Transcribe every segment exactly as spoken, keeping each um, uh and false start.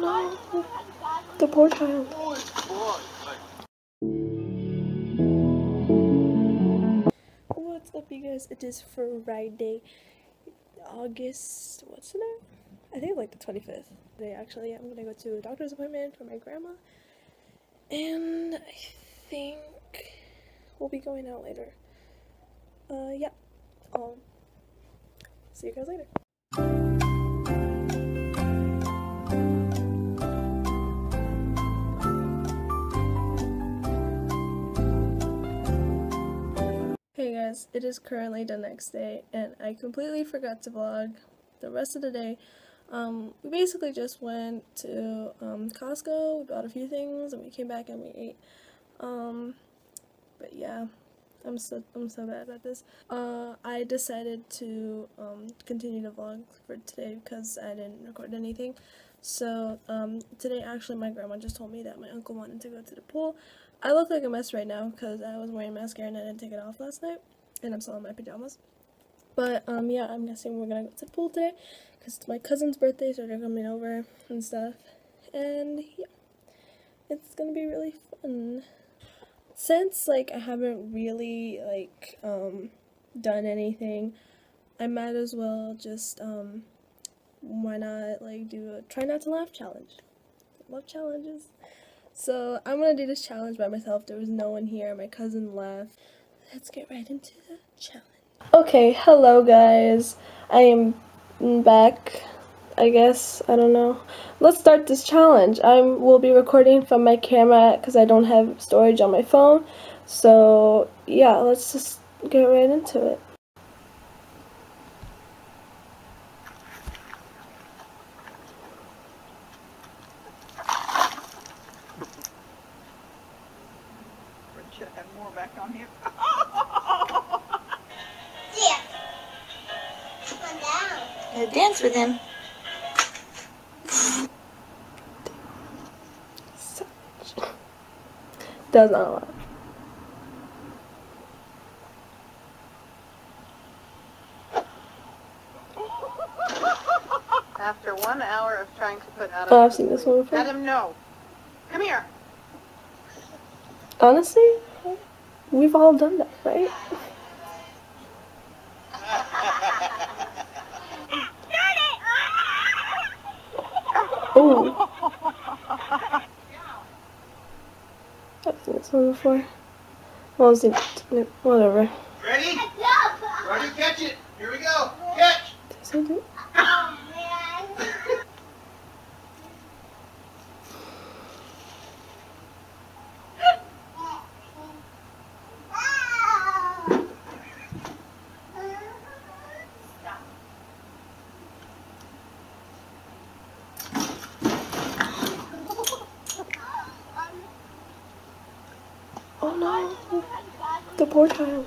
no, the poor child. What's up, you guys? It is Friday, August, what's the name? I think like the twenty-fifth. Today, actually, I'm gonna go to a doctor's appointment for my grandma, and I think we'll be going out later. Uh, yeah. Um, see you guys later. Hey guys, it is currently the next day, and I completely forgot to vlog the rest of the day. Um, we basically just went to um, Costco, we bought a few things, and we came back and we ate. Um, but yeah, I'm so I'm so bad at this. Uh, I decided to um, continue to vlog for today because I didn't record anything. So um, today, actually, my grandma just told me that my uncle wanted to go to the pool. I look like a mess right now because I was wearing mascara and I didn't take it off last night, and I'm still in my pajamas. But um, yeah, I'm guessing we're gonna go to the pool today because it's my cousin's birthday, so they're coming over and stuff. And yeah, it's gonna be really fun. Since like I haven't really like um done anything, I might as well just um why not like do a try not to laugh challenge. I love challenges. So I'm gonna do this challenge by myself. There was no one here. My cousin left. Let's get right into the challenge. Okay, hello guys. I am back, I guess. I don't know. Let's start this challenge. I will be recording from my camera because I don't have storage on my phone. So yeah, let's just get right into it. Should have more back on here. Yeah. Come down. Yeah, dance with him. Does not laugh. After one hour of trying to put Adam, Oh, I've seen this one before. Adam, no. Come here. Honestly, we've all done that, right? Oh. I've seen this one before. Well, I've seen it. Whatever. Ready? Ready? Catch it. Here we go. Catch. Does it do? Oh, man. Oh no, the poor child.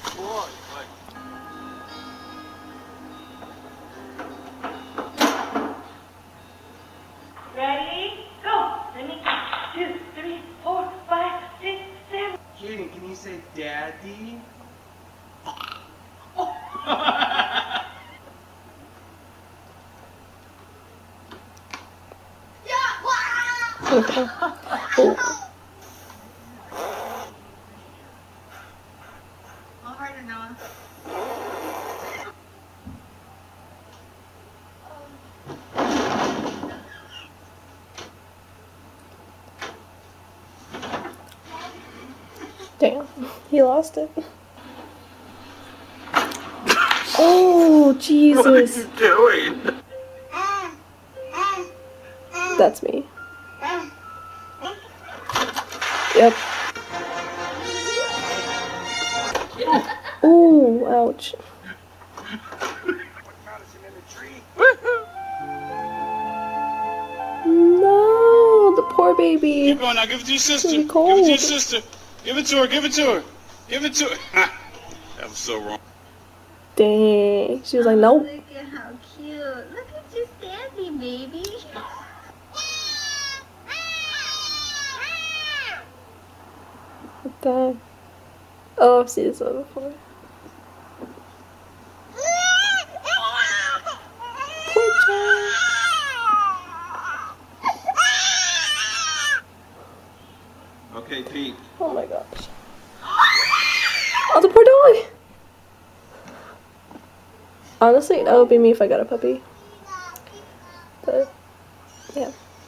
Ready? Go! Let me count. Two, three, four, five, six, seven. Kaden, can you say daddy? Okay. Oh. All harder, Noah. Damn, he lost it. Oh, Jesus. What are you doing? That's me. Yep. Ooh, ouch. No, the poor baby. Keep going now. Give it to your sister. Really Give cold. it to your sister. Give it to her. Give it to her. Give it to her. That was so wrong. Dang. She was like, nope. Look at how cute. Look at you standing, baby. What the? Oh, I've seen this one before. Poor child. Honestly, that would be me if I got a puppy. But, yeah.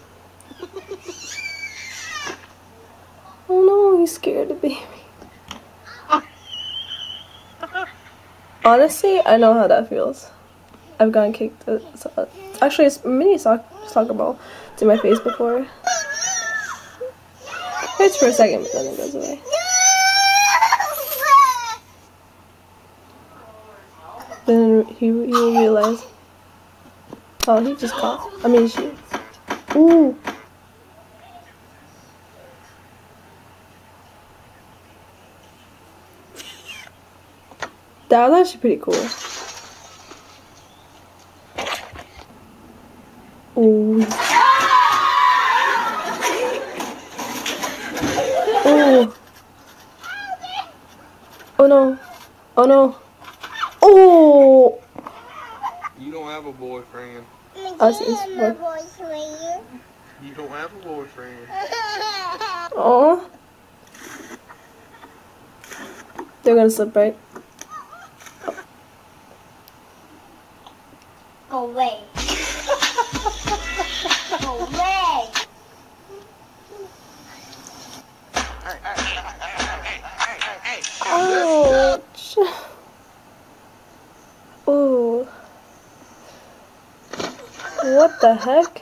Oh no, he's scared of baby. Honestly, I know how that feels. I've gotten kicked. Uh, actually, it's a mini soc soccer ball to my face before. It hurts for a second, but then it goes away. Then he, he will realize. Oh, he just caught. I mean, she. Ooh. That was actually pretty cool. Ooh. Ooh. Oh no. Oh no. Oh. You don't have a boyfriend. Us is boy. You don't have a boyfriend. Oh. They're gonna slip, right? Go away. Go away. Ouch. Ooh. What the heck?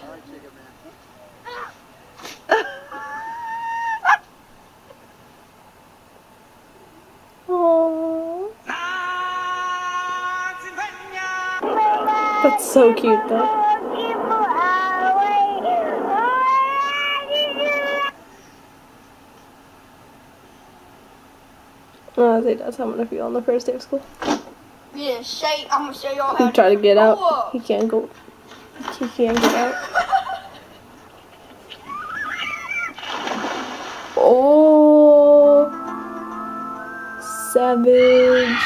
Oh. That's so cute though. Oh, I think that's how I'm gonna feel on the first day of school. Yeah, say, I'm gonna show y'all how He tried to get out. Oh. He can't go. He can't get out. Oh, savage.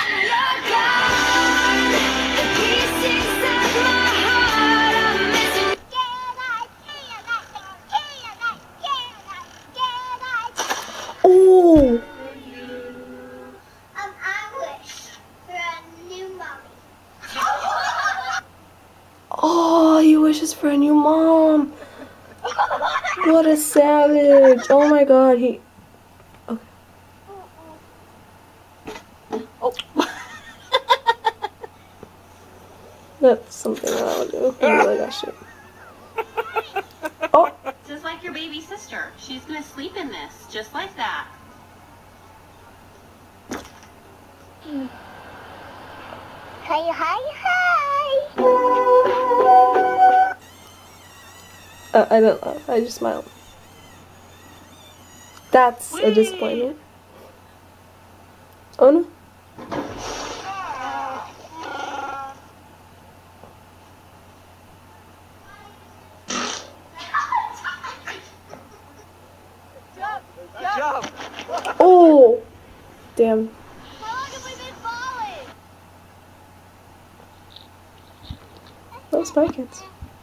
Oh. Um, I wish for a new mommy. Oh, he wishes for a new mom. What a savage. Oh my god, he... Okay. Oh. That's something that I would do. I really got shit. Oh! Just like your baby sister. She's gonna sleep in this, just like that. Hi, hi, hi. Uh, I don't know. I just smiled. That's a disappointment. Oh no. Oh! Damn. How long have we been falling? Those Spy Kids.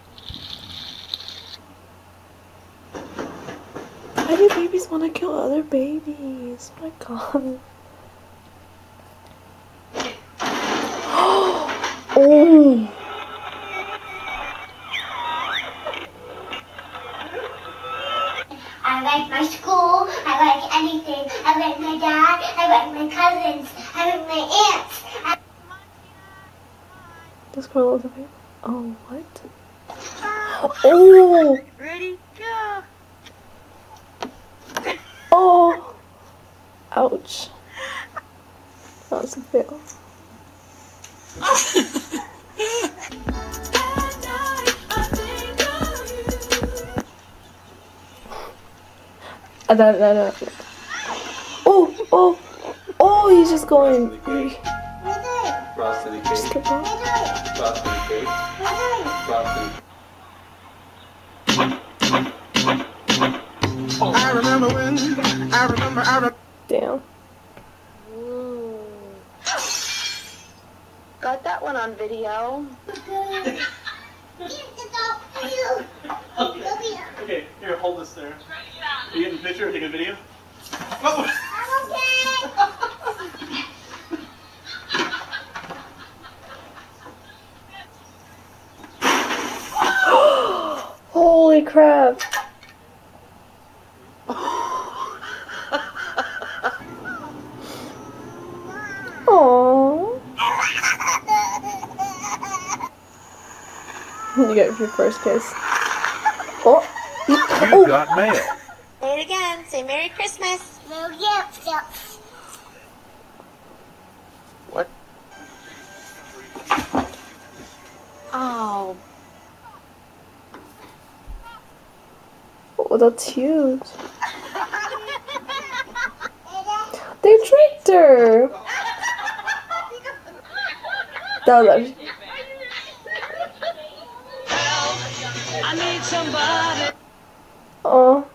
Why do babies want to kill other babies? Oh my god. Oh! I like my school, I like anything. I like my dad, I like my cousins, I like my aunts. I This girl looks like... Oh, what? Oh! Ready, go. Oh! Ouch. That was a fail. I don't know. Oh! Oh! Oh! He's just going. He Frosted just cake. kept on. Frosted cake. Frosted. I remember when. I remember. I remember. Damn. Got that one on video. Okay, here, hold this there. Are you getting a picture or taking a video? crap. Aww. You get your first kiss. Oh. You Oh. got mail. Say it again. Say Merry Christmas. Merry Christmas. What? Oh. Oh, that's huge. They tricked her. That was actually. I need somebody. Oh.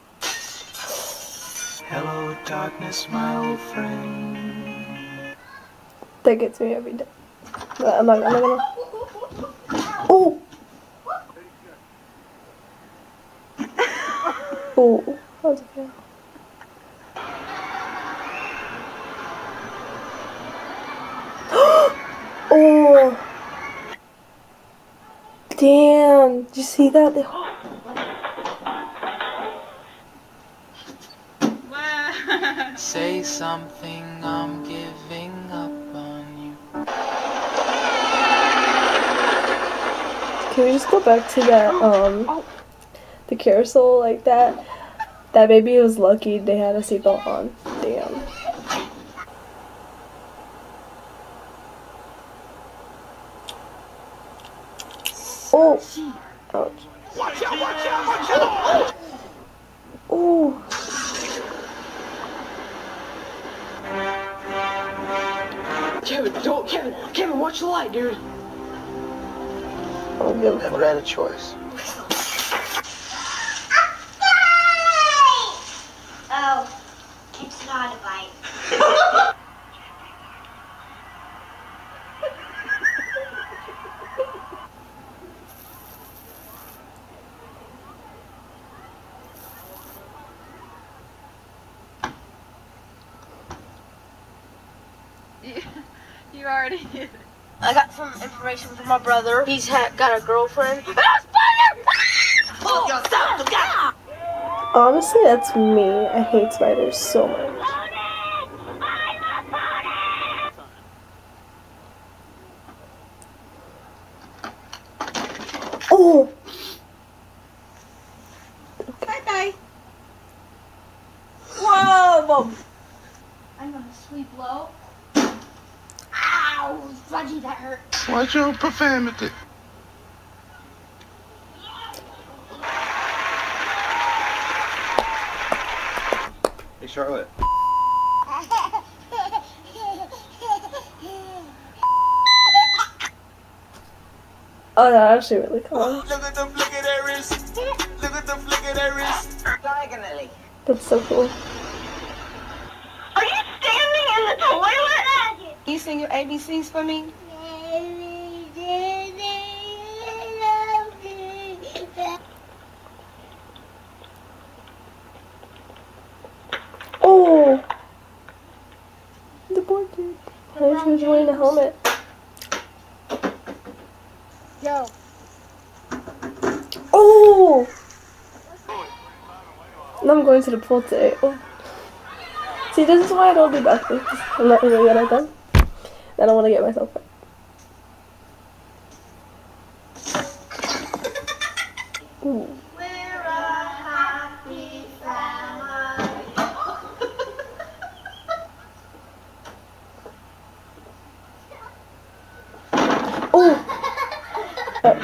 Hello, darkness, my old friend. That gets me every day. But I'm not, I'm not gonna. Oh! Oh, how's it feel? Oh! Damn! Did you see that? They Say something, I'm giving up on you. Can we just go back to that, um, the carousel like that? That baby was lucky they had a seatbelt on. Damn. Oh! Ouch. Watch out, watch out, watch out! Oh! Kevin, don't, Kevin, Kevin, watch the light, dude. Oh, good. Never had a choice. Oh, it's not a bite. You already did. I got some information from my brother. He's ha got a girlfriend. Honestly, that's me. I hate spiders so much. Oh! Bye bye. Whoa, whoa. I'm gonna sleep low. Ow, Fudgy, that hurt. Watch your profanity. Hey, Charlotte. Oh, that's actually really cool. Look at the flick of that wrist. Look at the flick of that wrist. Diagonally. That's so cool. Are you standing in the toilet? Can you sing your A B Cs for me? Oh! The board dude. I wish he was wearing a helmet. Yo. Oh! Now I'm going to the pool today. Oh. See, this is why I don't do backflips. I'm not really good at them. I don't want to get myself wet. Ooh. We're a happy family. Oh! Ouch.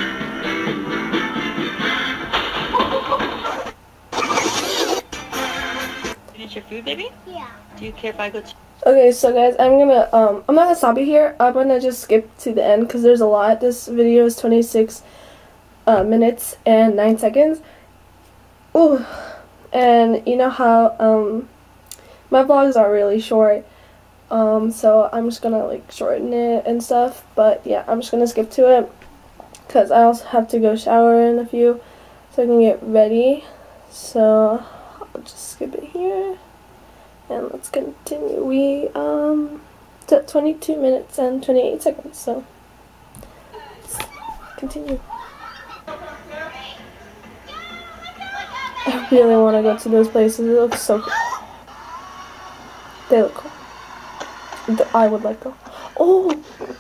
Finish your food, baby? Yeah. Do you care if I go to... Okay, so guys, I'm gonna, um, I'm not gonna stop you here. I'm gonna just skip to the end because there's a lot. This video is twenty-six uh, minutes and nine seconds. Ooh. And you know how, um, my vlogs are really short. Um, so I'm just gonna, like, shorten it and stuff. But, yeah, I'm just gonna skip to it because I also have to go shower in a few so I can get ready. So, I'll just skip it here. And let's continue. We, um, it's at twenty-two minutes and twenty-eight seconds, so let's continue. I really want to go to those places. It looks so cool. They look cool. I would like to. Oh!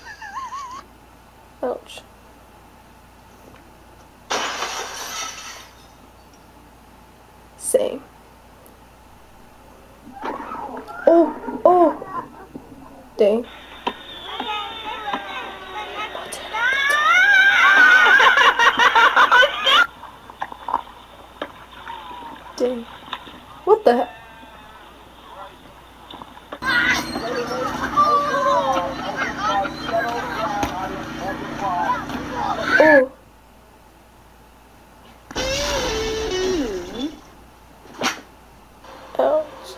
Ouch. Same. Oh! Oh! Dang. Dang. What the heck? Oh. Ouch.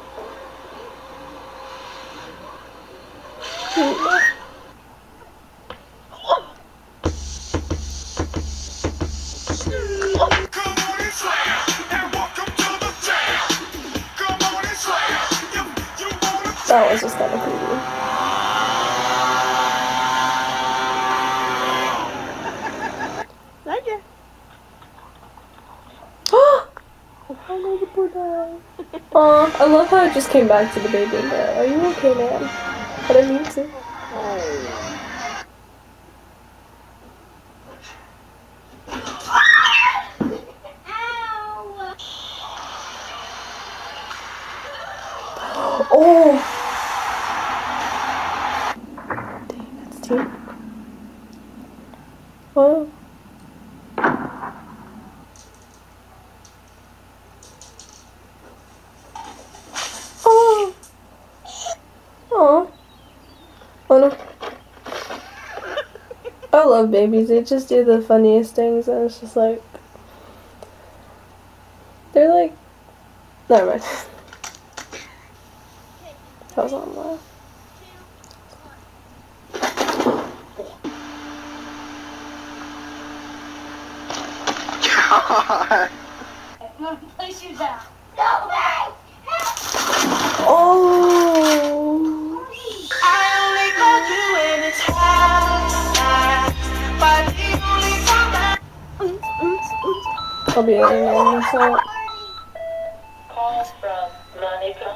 That was just kind of creepy. Thank you. Oh, the poor guy. Aw, I love how it just came back to the baby bear. Are you okay, man? I didn't mean to. Oh! Dang, that's deep. Wow. Oh! Oh! Oh no. I love babies. They just do the funniest things, and it's just like. They're like. Never mind. That was on live. God. I'm gonna place you down. Oh! I only called you when it's hard, but the only time that I'll be editing this out. Calls from Monica.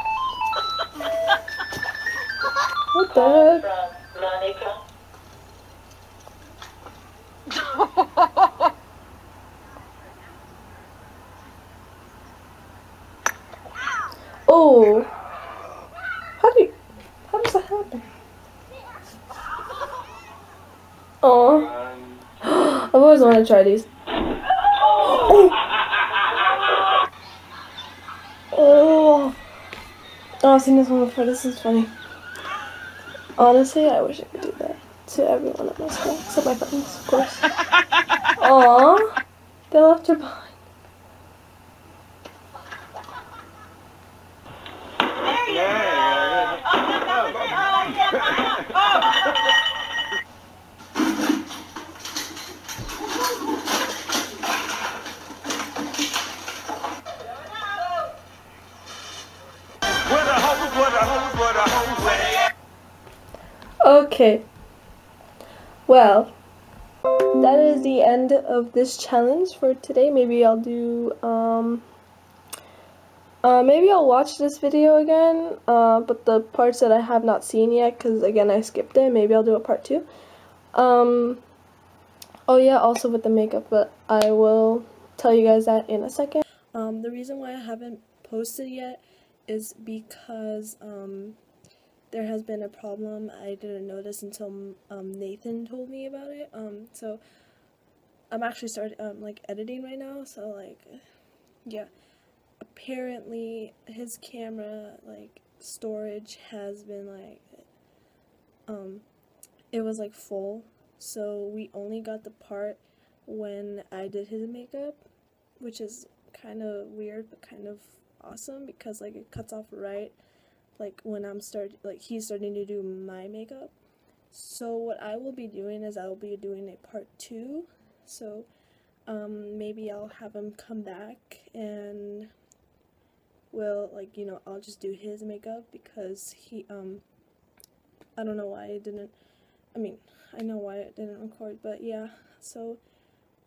What the heck? From Monica. Oh! How do you, how does that happen? Oh! I've always wanted to try these. Oh! Oh! Oh, I've seen this one before. This is funny. Honestly, I wish I could do that to everyone at my school, except my friends, of course. Aww! They left her behind. Okay. Well, that is the end of this challenge for today. Maybe I'll do, um, uh, maybe I'll watch this video again, uh, but the parts that I have not seen yet, because again, I skipped it. Maybe I'll do a part two. Um, oh yeah, also with the makeup, but I will tell you guys that in a second. Um, the reason why I haven't posted yet is because, um, there has been a problem. I didn't notice until um, Nathan told me about it. Um, so I'm actually started um, like editing right now. So like, yeah. Apparently his camera like storage has been like, um, it was like full. So we only got the part when I did his makeup, which is kind of weird but kind of awesome because like it cuts off right. Like when I'm start like he's starting to do my makeup. So what I will be doing is I will be doing a part two. So um, maybe I'll have him come back and we'll like you know I'll just do his makeup because he um I don't know why it didn't. I mean I know why it didn't record, but yeah. So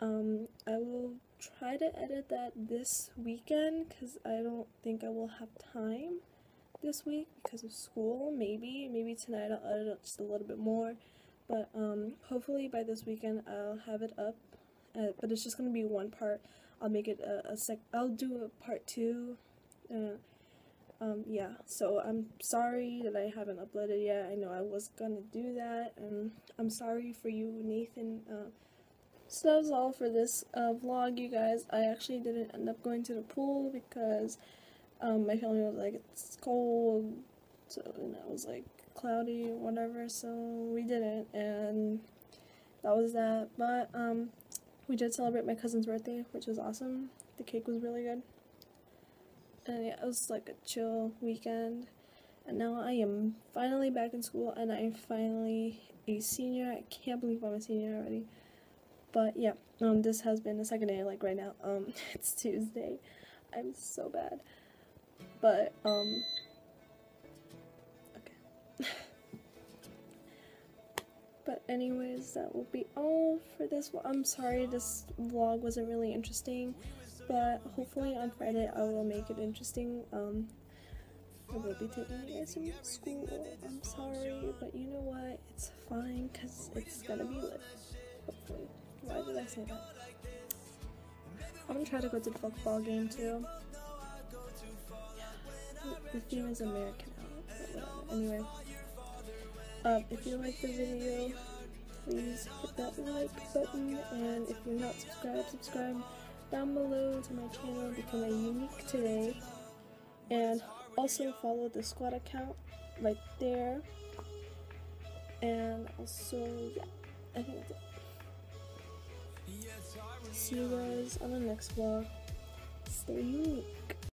Um, I will try to edit that this weekend because I don't think I will have time this week because of school. Maybe, maybe tonight I'll edit it just a little bit more, but um, hopefully by this weekend I'll have it up. Uh, but it's just gonna be one part. I'll make it a, a sec. I'll do a part two. Uh, um, yeah. So I'm sorry that I haven't uploaded yet. I know I was gonna do that, and I'm sorry for you, Nathan. Uh, so that was all for this uh, vlog, you guys. I actually didn't end up going to the pool because um, my family was like, it's cold, so and it was like cloudy or whatever. So we didn't, and that was that. But um. We did celebrate my cousin's birthday, which was awesome. The cake was really good. And yeah, it was like a chill weekend. And now I am finally back in school, and I'm finally a senior. I can't believe I'm a senior already. But yeah, um, this has been the second day, like right now. Um, it's Tuesday. I'm so bad. But, um, okay. But anyways, that will be all for this. I'm sorry this vlog wasn't really interesting, but hopefully on Friday I will make it interesting. Um, I will be taking you guys to school. I'm sorry, but you know what? It's fine because it's gonna be lit. Hopefully. Why did I say that? I'm gonna try to go to the football game too. Yeah. The theme is American out, but whatever. Anyway. Um, if you liked the video, please hit that like button, and if you're not subscribed, subscribe down below to my channel, Become a Unique Today, and also follow the squad account right there, and also, yeah, I think that's it. See you guys on the next vlog. Stay unique.